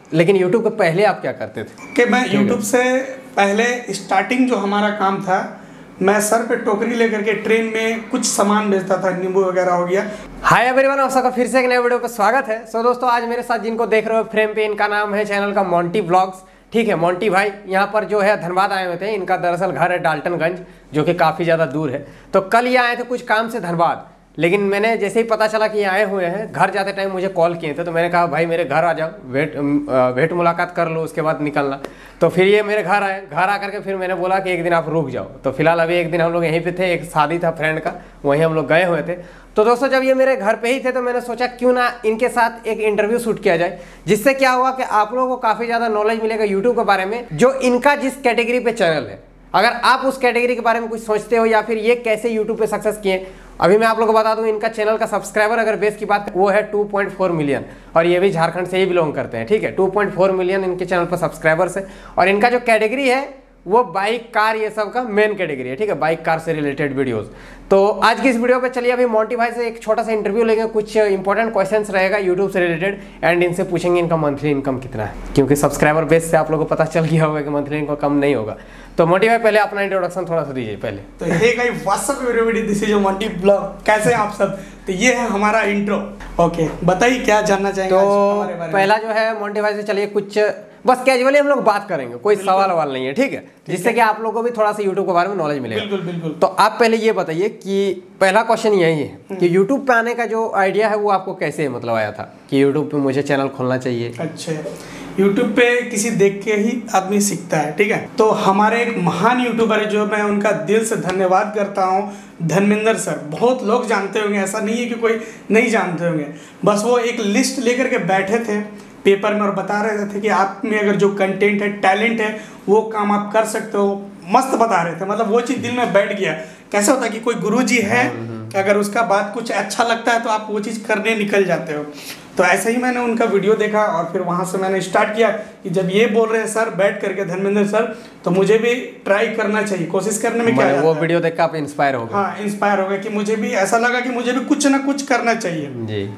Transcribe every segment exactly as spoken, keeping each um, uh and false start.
लेकिन यूट्यूब के पहले आप क्या करते थे? कि मैं यूट्यूब से पहले स्टार्टिंग जो हमारा काम था, मैं सर पे टोकरी लेकर के ट्रेन में कुछ सामान बेचता था, नींबू वगैरह हो गया। हाय एवरीवन, आप सबका फिर से एक नए वीडियो पे स्वागत है। सो दोस्तों, आज मेरे साथ जिनको देख रहे हो फ्रेम पे, इनका नाम है चैनल का मोंटी व्लॉग्स। ठीक है, मोंटी भाई यहाँ पर जो है धनबाद आए हुए थे। इनका दरअसल घर है डाल्टनगंज, जो कि काफ़ी ज़्यादा दूर है। तो कल ये आए थे कुछ काम से धनबाद, लेकिन मैंने जैसे ही पता चला कि ये आए हुए हैं, घर जाते टाइम मुझे कॉल किए थे। तो मैंने कहा भाई मेरे घर आ जाओ, वेट वेट मुलाकात कर लो, उसके बाद निकलना। तो फिर ये मेरे घर आए। घर आकर के फिर मैंने बोला कि एक दिन आप रुक जाओ। तो फिलहाल अभी एक दिन हम लोग यहीं पे थे, एक शादी था फ्रेंड का, वहीं हम लोग गए हुए थे। तो दोस्तों, जब ये मेरे घर पे ही थे तो मैंने सोचा क्यों ना इनके साथ एक इंटरव्यू शूट किया जाए, जिससे क्या हुआ कि आप लोगों को काफ़ी ज़्यादा नॉलेज मिलेगा यूट्यूब के बारे में, जो इनका जिस कैटेगरी पे चैनल है। अगर आप उस कैटेगरी के बारे में कुछ सोचते हो या फिर ये कैसे यूट्यूब पे सक्सेस किए। अभी मैं आप लोगों को बता दूं, इनका चैनल का सब्सक्राइबर अगर बेस की बात वो है टू पॉइंट फोर मिलियन, और ये भी झारखंड से ही बिलोंग करते हैं। ठीक है, टू पॉइंट फोर मिलियन इनके चैनल पर सब्सक्राइबर्स है। और इनका जो कैटेगरी है वो बाइक कार ये सब का मेन कैटेगरी है। ठीक है, बाइक कार से रिलेटेड वीडियोस। तो आज की इस वीडियो पे चलिए अभी मोंटी भाई से एक छोटा सा इंटरव्यू लेंगे। कुछ इंपॉर्टेंट क्वेश्चंस रहेगा यूट्यूब से रिलेटेड, एंड इनसे पूछेंगे इनका मंथली इनकम कितना है, क्योंकि सब्सक्राइबर बेस से आप लोगों को पता चल गया होगा कि मंथली इनकम कम नहीं होगा। तो मोंटी भाई पहले अपना इंट्रोडक्शन थोड़ा सा दीजिए पहले। तो hey guys, what's up everybody, this is Monty blog. कैसे हैं आप सब? तो ये है हमारा इंट्रो। ओके, बताइए क्या जानना चाहेंगे तो हमारे बारे में? पहला जो है मोंटी भाई से चलिए कुछ बस कैजुअली हम लोग बात करेंगे, कोई सवाल वाल नहीं है। ठीक है, जिससे कि आप लोगों को भी थोड़ा सा यूट्यूब के बारे में नॉलेज मिलेगा। बिल्कुल बिल्कुल। तो आप पहले ये बताइए कि पहला क्वेश्चन यही है कि यूट्यूब पे आने का जो आइडिया है वो आपको कैसे मतलब आया था कि यूट्यूब पे मुझे चैनल खोलना चाहिए? अच्छा, यूट्यूब पे किसी देख के ही आदमी सीखता है। ठीक है, तो हमारे एक महान यूट्यूबर है जो मैं उनका दिल से धन्यवाद करता हूँ, धर्मेंद्र सर। बहुत लोग जानते होंगे, ऐसा नहीं है कि कोई नहीं जानते होंगे। बस वो एक लिस्ट लेकर के बैठे थे पेपर में और बता रहे थे कि आप में अगर जो कंटेंट है, टैलेंट है, वो काम आप कर सकते हो। मस्त बता रहे थे, मतलब वो चीज़ दिल में बैठ गया। कैसे होता है कि कोई गुरुजी है कि अगर उसका बात कुछ अच्छा लगता है तो आप वो चीज़ करने निकल जाते हो। तो ऐसे ही मैंने उनका वीडियो देखा और फिर वहाँ से मैंने स्टार्ट किया कि जब ये बोल रहे हैं सर बैठ करके धर्मेंद्र सर, तो मुझे भी ट्राई करना चाहिए। कोशिश करने में क्या वो वीडियो देख कर आप इंस्पायर हो गए? हाँ, इंस्पायर हो गए कि मुझे भी ऐसा लगा कि मुझे भी कुछ ना कुछ करना चाहिए जी।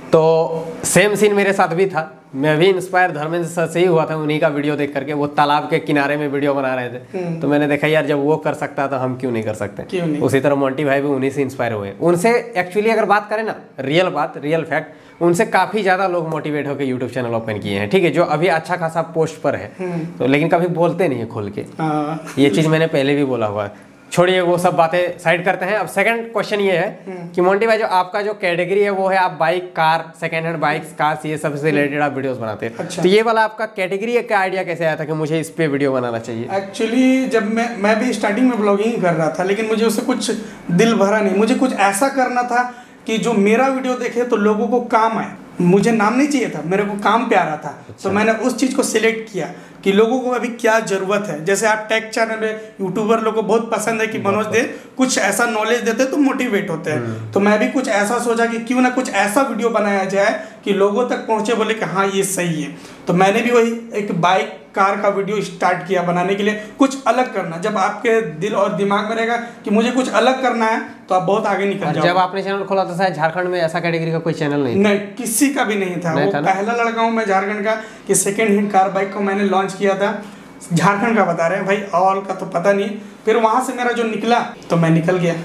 तो सेम सीन मेरे साथ भी था। मैं भी इंस्पायर धर्मेंद्र सर से ही हुआ था, उन्हीं का वीडियो देख करके। वो तालाब के किनारे में वीडियो बना रहे थे, तो मैंने देखा यार जब वो कर सकता तो हम क्यों नहीं कर सकते। क्यों नहीं? उसी तरह मोंटी भाई भी उन्हीं से इंस्पायर हुए। उनसे एक्चुअली अगर बात करें ना, रियल बात, रियल फैक्ट, उनसे काफ़ी ज़्यादा लोग मोटिवेट होकर यूट्यूब चैनल ओपन किए हैं। ठीक है, जो अभी अच्छा खासा पोस्ट पर है, तो लेकिन कभी बोलते नहीं है खोल के। ये चीज़ मैंने पहले भी बोला हुआ है। छोड़िए वो सब बातें साइड करते हैं। अब सेकंड क्वेश्चन ये है कि मोंटी भाई, जो आपका जो कैटेगरी है वो है आप bike car, second hand bikes cars ये सब से रिलेटेड आप वीडियोस बनाते हैं। अच्छा। तो ये वाला आपका कैटेगरी का आइडिया कैसे आया था कि मुझे इस पे वीडियो बनाना चाहिए? एक्चुअली जब मैं मैं भी स्टार्टिंग में ब्लॉगिंग कर रहा था, लेकिन मुझे उससे कुछ दिल भरा नहीं। मुझे कुछ ऐसा करना था कि जो मेरा वीडियो देखे तो लोगों को काम आए। मुझे नाम नहीं चाहिए था, मेरे को काम प्यारा था। अच्छा। तो मैंने उस चीज़ को सिलेक्ट किया कि लोगों को अभी क्या ज़रूरत है। जैसे आप टेक चैनल में यूट्यूबर लोगों को बहुत पसंद है कि मनोज दे कुछ ऐसा नॉलेज देते हैं तो मोटिवेट होते हैं। तो मैं भी कुछ ऐसा सोचा कि क्यों ना कुछ ऐसा वीडियो बनाया जाए कि लोगों तक पहुँचे, बोले कि हाँ ये सही है। तो मैंने भी वही एक बाइक कार का वीडियो स्टार्ट किया बनाने के लिए, कुछ अलग करना। जब आपके दिल और दिमाग में रहेगा कि मुझे कुछ अलग करना है तो आप बहुत आगे निकल जाओगे। जब आपने चैनल खोला था शायद झारखंड में ऐसा कैटेगरी का कोई चैनल नहीं था? नहीं, किसी का भी नहीं था। नहीं वो था पहला लड़का हूँ मैं झारखंड का कि सेकेंड हैंड कार बाइक को मैंने लॉन्च किया था। झारखंड का बता रहे हैं भाई, ऑल का तो पता नहीं। फिर वहाँ से मेरा जो निकला तो मैं निकल गया।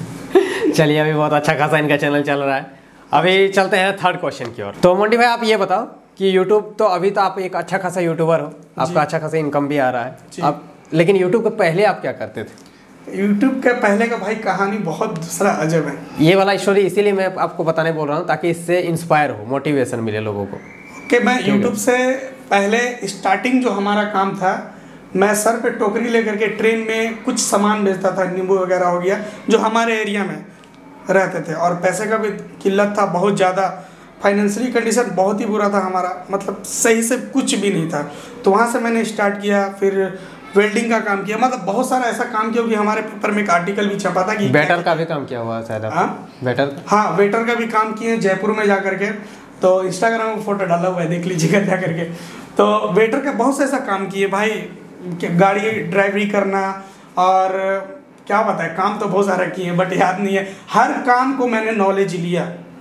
चलिए, अभी बहुत अच्छा खासा इनका चैनल चल रहा है। अभी चलते हैं थर्ड क्वेश्चन की ओर। तो मोंटी भाई आप ये बताओ कि यूट्यूब तो अभी तो आप एक अच्छा खासा यूट्यूबर हो, आपका अच्छा खासा इनकम भी आ रहा है आप, लेकिन यूट्यूब के पहले आप क्या करते थे? यूट्यूब के पहले का भाई कहानी बहुत दूसरा अजब है। ये वाला स्टोरी इसीलिए मैं आपको बताने बोल रहा हूँ ताकि इससे इंस्पायर हो, मोटिवेशन मिले लोगों को। कि मैं यूट्यूब से पहले स्टार्टिंग जो हमारा काम था, मैं सर पे टोकरी लेकर के ट्रेन में कुछ सामान बेचता था, नींबू वगैरह हो गया, जो हमारे एरिया में रहते थे। और पैसे का भी किल्लत था बहुत ज़्यादा, फाइनेंशियली कंडीशन बहुत ही बुरा था हमारा, मतलब सही से कुछ भी नहीं था। तो वहाँ से मैंने स्टार्ट किया, फिर वेल्डिंग का काम किया, मतलब बहुत सारा ऐसा काम किया कि हमारे पेपर में एक आर्टिकल भी छपा था कि वेटर का भी काम किया हुआ शायद। हाँ, वेटर हाँ वेटर का भी काम किए जयपुर में जा करके। तो इंस्टाग्राम में फोटो डाला हुआ है, देख लीजिएगा जा करके। तो वेटर का बहुत से ऐसा काम किए भाई, गाड़ी ड्राइवरी करना और क्या बताए, काम तो बहुत सारा किए बट याद नहीं है। हर काम को मैंने नॉलेज लिया,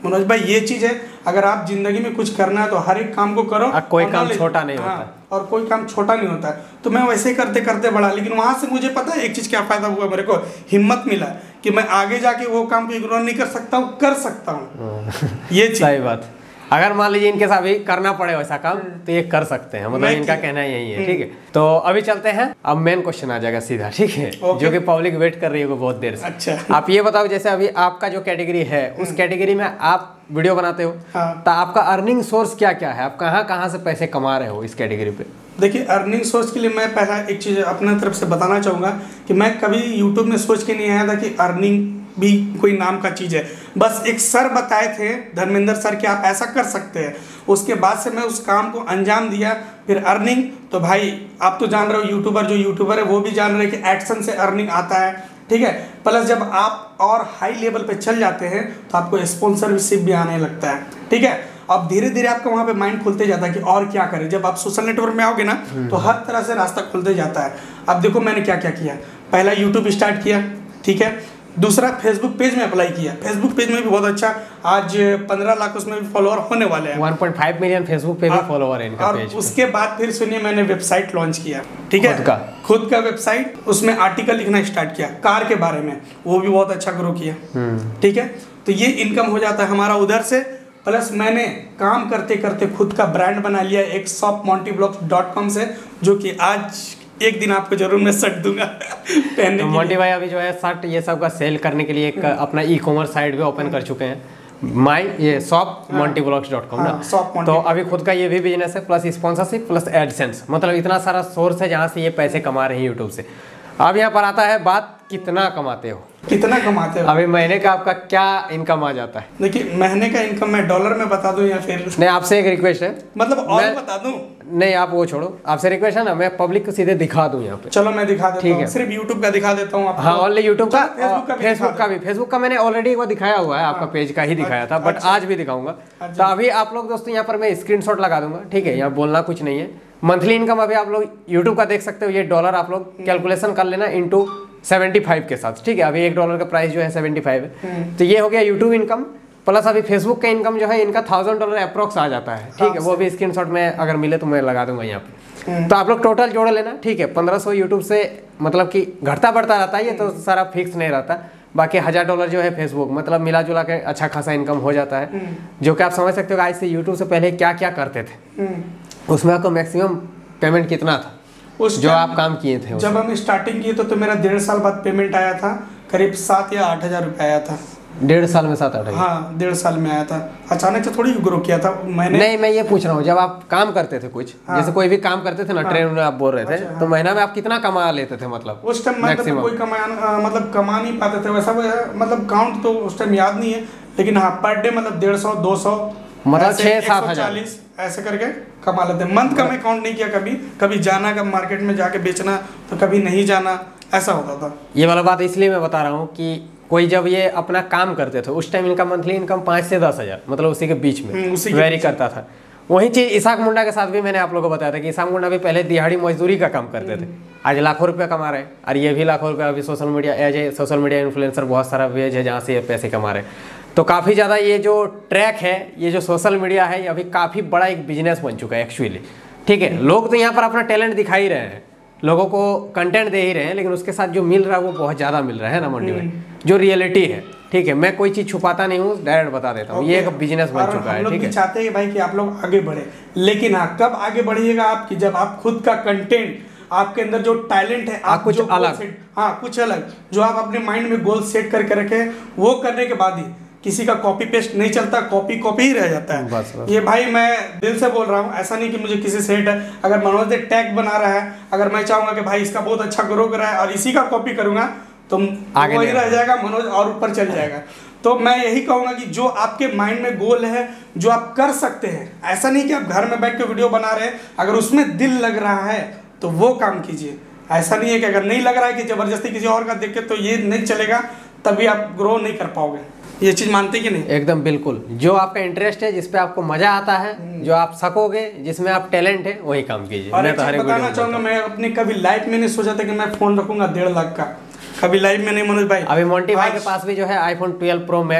मनोज भाई ये चीज है, अगर आप जिंदगी में कुछ करना है तो हर एक काम को करो, कोई काम छोटा नहीं होता। हाँ, और कोई काम छोटा नहीं होता है। तो मैं वैसे ही करते करते बढ़ा, लेकिन वहां से मुझे पता है एक चीज क्या फायदा हुआ, मेरे को हिम्मत मिला कि मैं आगे जाके वो काम को इग्नोर नहीं कर सकता हूँ, कर सकता हूँ। ये चीज सही बात। अगर मान लीजिए इनके साथ भी करना पड़े वैसा काम तो ये कर सकते हैं, मतलब इनका कहना यही है। ठीक है, तो अभी चलते हैं, अब मेन क्वेश्चन आ जाएगा सीधा। ठीक है, जो कि पब्लिक वेट कर रही है बहुत देर से। अच्छा, आप ये बताओ, जैसे अभी आपका जो कैटेगरी है उस कैटेगरी में आप वीडियो बनाते हो, हाँ। तो आपका अर्निंग सोर्स क्या क्या है, आप कहाँ कहाँ से पैसे कमा रहे हो इस कैटेगरी पे? देखिए, अर्निंग सोर्स के लिए मैं पहला एक चीज़ अपने तरफ से बताना चाहूँगा कि मैं कभी यूट्यूब में सोच के नहीं आया था कि अर्निंग भी कोई नाम का चीज़ है। बस एक सर बताए थे, धर्मेंद्र सर, कि आप ऐसा कर सकते हैं। उसके बाद से मैं उस काम को अंजाम दिया। फिर अर्निंग तो भाई आप तो जान रहे हो, यूट्यूबर जो यूट्यूबर है वो भी जान रहे हैं कि एडसन से अर्निंग आता है। ठीक है, प्लस जब आप और हाई लेवल पे चल जाते हैं तो आपको स्पॉन्सरशिप भी आने लगता है। ठीक है, अब धीरे धीरे आपका वहाँ पे माइंड खुलते जाता है कि और क्या करें। जब आप सोशल नेटवर्क में आओगे ना तो हर तरह से रास्ता खुलते जाता है। अब देखो मैंने क्या क्या किया, पहला यूट्यूब स्टार्ट किया, ठीक है, दूसरा फेसबुक पेज में अप्लाई किया। फेसबुक पेज में भी बहुत अच्छा, आज पंद्रह लाख उसमें भी फॉलोअर होने वाले हैं। One point five million Facebook पे भी फॉलोअर है इनका और पेज। उसके बाद फिर सुनिए, मैंने वेबसाइट लॉन्च किया। ठीक है, खुद का खुद का वेबसाइट, उसमें आर्टिकल लिखना स्टार्ट किया कार के बारे में, वो भी बहुत अच्छा ग्रो किया। ठीक है, तो ये इनकम हो जाता है हमारा उधर से। प्लस मैंने काम करते करते खुद का ब्रांड बना लिया एक shop Monty blogs dot com से, जो कि आज एक दिन आपको जरूर मैं शर्ट दूंगा पहनने तो मोंटी भाई अभी जो है शर्ट ये सब का सेल करने के लिए एक अपना ई कॉमर्स साइट भी ओपन कर चुके हैं, माई ये shop Monty blogs dot com ना। तो अभी खुद का ये भी बिजनेस है, प्लस स्पॉन्सरशिप प्लस एडसेंस, मतलब इतना सारा सोर्स है जहाँ से ये पैसे कमा रहे हैं यूट्यूब से। अब यहाँ पर आता है बात, कितना कमाते हो? कितना कमाते हो? अभी महीने का आपका क्या इनकम आ जाता है? देखिए, महीने का इनकम मैं डॉलर में बता दूं या फिर नहीं, आपसे एक रिक्वेस्ट है, मतलब और बता दूं? नहीं, आप वो छोड़ो, आपसे रिक्वेस्ट है ना, मैं पब्लिक को सीधे दिखा दूं यहाँ पे। चलो मैं दिखा देता हूँ, सिर्फ यूट्यूब का दिखा देता हूँ आपको। हाँ, ओनली यूट्यूब का, फेसबुक का, फेसबुक का भी। फेसबुक का मैंने ऑलरेडी एक बार दिखाया हुआ है, आपका पेज का ही दिखाया था, बट आज भी दिखाऊंगा। तो अभी आप लोग दोस्तों यहाँ पर मैं स्क्रीनशॉट लगा दूंगा। ठीक है, यहाँ बोलना कुछ नहीं है। मंथली इनकम अभी आप लोग यूट्यूब का देख सकते हो, ये डॉलर आप लोग कैलकुलेशन कर लेना इंटू सेवेंटी फाइव के साथ। ठीक है, अभी एक डॉलर का प्राइस जो है सेवेंटी फाइव है। तो ये हो गया यूट्यूब इनकम। प्लस अभी फेसबुक का इनकम जो है इनका थाउजेंड डॉलर अप्रोक्स आ जाता है। ठीक है, वो भी स्क्रीनशॉट में अगर मिले तो मैं लगा दूंगा यहाँ पे। तो आप लोग टोटल जोड़ लेना। ठीक है, पंद्रह सौ यूट्यूब से, मतलब कि घटता बढ़ता रहता है, ये तो सारा फिक्स नहीं रहता। बाकी हजार डॉलर जो है फेसबुक, मतलब मिला जुला के अच्छा खासा इनकम हो जाता है। जो कि आप समझ सकते हो आज से यूट्यूब से पहले क्या क्या करते थे, उसमें आपको मैक्सिमम पेमेंट कितना था उस जो आप काम किए थे? जब हम स्टार्टिंग किए तो, तो मेरा डेढ़ साल बाद पेमेंट आया था, करीब सात या आठ हजार रुपये आया था। डेढ़ साल में सात आठ हजार? हाँ, डेढ़ साल में आया था। अचानक से थोड़ी ग्रो किया था मैंने। नहीं, मैं ये पूछ रहा हूँ, जब आप काम करते थे कुछ, हाँ, जैसे कोई भी काम करते थे ना, हाँ, ट्रेन में आप बोल रहे थे, अच्छा, तो हाँ, महीना में आप कितना कमा लेते थे? मतलब उस टाइम मतलब कोई कमा मतलब कमा नहीं पाते थे वैसा, मतलब काउंट तो उस टाइम याद नहीं है, लेकिन हाँ पर डे मतलब डेढ़ सौ दो सौ मतलब छः सात हजार ऐसे करके कमा लेते। मंथ का मैं काउंट नहीं किया कभी। कभी जाना, कब मार्केट में जाके बेचना, तो कभी नहीं जाना, ऐसा होता था। ये वाला बात इसलिए मैं बता रहा हूँ कि कोई जब ये अपना काम करते थे उस टाइम इनका मंथली इनकम पाँच से दस हजार, मतलब उसी के बीच में वेरी करता था। वही चीज इसाक मुंडा के साथ भी मैंने आप लोगों को बताया था कि इसाक मुंडा भी पहले दिहाड़ी मजदूरी का काम करते थे, आज लाखों रुपए कमा रहे हैं। और ये भी लाखों रुपए अभी social media as a social media influencer बहुत सारा पेज है जहाँ से ये पैसे कमा रहे हैं। तो काफ़ी ज़्यादा ये जो ट्रैक है, ये जो सोशल मीडिया है, ये अभी काफ़ी बड़ा एक बिजनेस बन चुका है एक्चुअली। ठीक है, लोग तो यहाँ पर अपना टैलेंट दिखा ही रहे हैं, लोगों को कंटेंट दे ही रहे हैं, लेकिन उसके साथ जो मिल रहा है वो बहुत ज़्यादा मिल रहा है ना मंडी में, जो रियलिटी है। ठीक है, मैं कोई चीज़ छुपाता नहीं हूँ, डायरेक्ट बता देता हूँ, ये एक बिजनेस बन चुका है। ठीक है, चाहते हैं भाई कि आप लोग आगे बढ़े, लेकिन हाँ, कब आगे बढ़िएगा आप कि जब आप खुद का कंटेंट, आपके अंदर जो टैलेंट है, आप कुछ अलग, हाँ कुछ अलग, जो आप अपने माइंड में गोल सेट करके रखे, वो करने के बाद ही किसी का कॉपी पेस्ट नहीं चलता, कॉपी कॉपी ही रह जाता है। बस, बस। ये भाई मैं दिल से बोल रहा हूँ, ऐसा नहीं कि मुझे किसी से हेट है। अगर मनोज ने टैग बना रहा है, अगर मैं चाहूंगा कि भाई इसका बहुत अच्छा ग्रो कर रहा है और इसी का कॉपी करूंगा, तो आगे वही रह जाएगा, मनोज और ऊपर चल जाएगा। तो मैं यही कहूंगा कि जो आपके माइंड में गोल है, जो आप कर सकते हैं, ऐसा नहीं कि आप घर में बैठ के वीडियो बना रहे हैं, अगर उसमें दिल लग रहा है तो वो काम कीजिए। ऐसा नहीं है कि अगर नहीं लग रहा है कि जबरदस्ती किसी और का देख के तो ये नहीं चलेगा, तभी आप ग्रो नहीं कर पाओगे। ये चीज मानते कि नहीं? एकदम बिल्कुल, जो आपका इंटरेस्ट है, जिसपे आपको मजा आता है, जो आप सकोगे, जिसमें आप टैलेंट है, वही काम कीजिए। और मैं तो हर बताना चाहूंगा, मैं अपनी कभी लाइफ में नहीं सोचा था कि मैं फोन रखूंगा डेढ़ लाख का, कभी लाइफ में नहीं मनोज भाई। अभी मोंटी भाई के पास भी जो है आईफोन ट्वेल्व प्रो मैक्स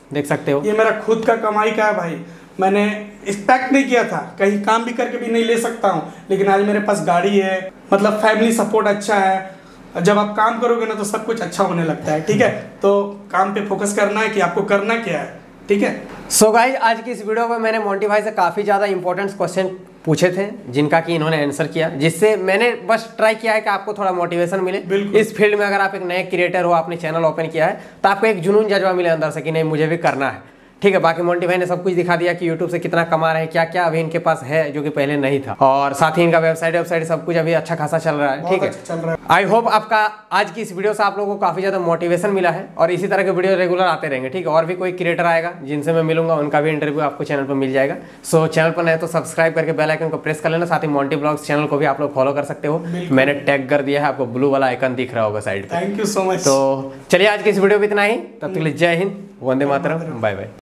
देख सकते हो। ये मेरा खुद का कमाई का है भाई, मैंने एक्सपेक्ट नहीं किया था, कहीं काम भी करके भी नहीं ले सकता हूँ, लेकिन आज मेरे पास गाड़ी है, मतलब फैमिली सपोर्ट अच्छा है। जब आप काम करोगे ना तो सब कुछ अच्छा होने लगता है, ठीक है। तो काम पे फोकस करना है कि आपको करना क्या है, ठीक है। सो गाइज, आज की इस वीडियो में मैंने मोंटी भाई से काफ़ी ज़्यादा इंपॉर्टेंट क्वेश्चन पूछे थे, जिनका कि इन्होंने आंसर किया, जिससे मैंने बस ट्राई किया है कि आपको थोड़ा मोटिवेशन मिले इस फील्ड में। अगर आप एक नए क्रिएटर हो, आपने चैनल ओपन किया है, तो आपको एक जुनून जज्बा मिले अंदर से कि नहीं मुझे भी करना है, ठीक है। बाकी मोंटी भाई ने सब कुछ दिखा दिया कि यूट्यूब से कितना कमा रहे हैं, क्या क्या अभी इनके पास है जो कि पहले नहीं था, और साथ ही इनका वेबसाइट वेबसाइट सब कुछ अभी अच्छा खासा चल रहा है, ठीक है। चल रहा है। आई होप आपका आज की इस वीडियो से आप लोगों को काफी ज्यादा मोटिवेशन मिला है, और इसी तरह के वीडियो रेगुलर आते रहेंगे, ठीक है। और भी कोई क्रिएटर आएगा जिनसे मैं मिलूंगा, उनका भी इंटरव्यू आपको चैनल पर मिल जाएगा। सो चैनल पर नए तो सब्सक्राइब करके बेल आइकन को प्रेस कर लेना, साथ ही मोंटी ब्लॉग्स चैनल को भी आप लोग फॉलो कर सकते हो, मैंने टैग कर दिया है, आपको ब्लू वाला आइकन दिख रहा होगा साइड पे। Thank you so much. तो चलिए आज की इस वीडियो में इतना ही, तब तक के लिए जय हिंद, वंदे मातरम, बाय बाय।